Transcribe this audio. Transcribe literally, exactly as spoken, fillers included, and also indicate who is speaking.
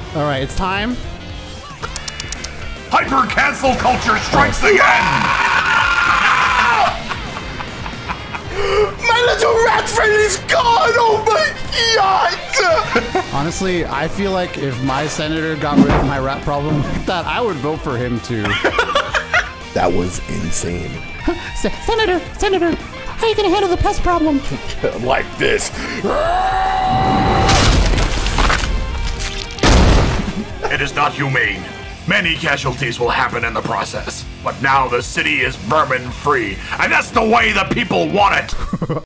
Speaker 1: All right, it's time.
Speaker 2: Hyper cancel culture strikes again!
Speaker 3: My little rat friend is gone! Oh my god!
Speaker 1: Honestly, I feel like if my senator got rid of my rat problem like that, I would vote for him too.
Speaker 3: That was insane.
Speaker 1: Senator, Senator, how are you gonna handle the pest problem?
Speaker 3: Like this.
Speaker 2: It is not humane. Many casualties will happen in the process. But now the city is vermin free, and that's the way the people want it!